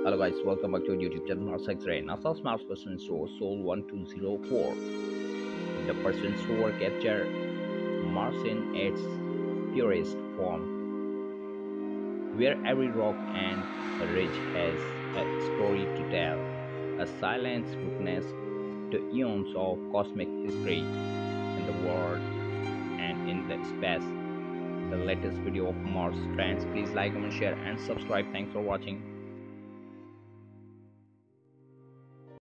Hello guys, welcome back to our YouTube channel Mars Xray. NASA's Mars person rover Sol 1204. The person's rover captured Mars in its purest form, where every rock and ridge has a story to tell, a silent witness to eons of cosmic history in the world and in the space. The latest video of Mars trends. Please like, comment, share, and subscribe. Thanks for watching.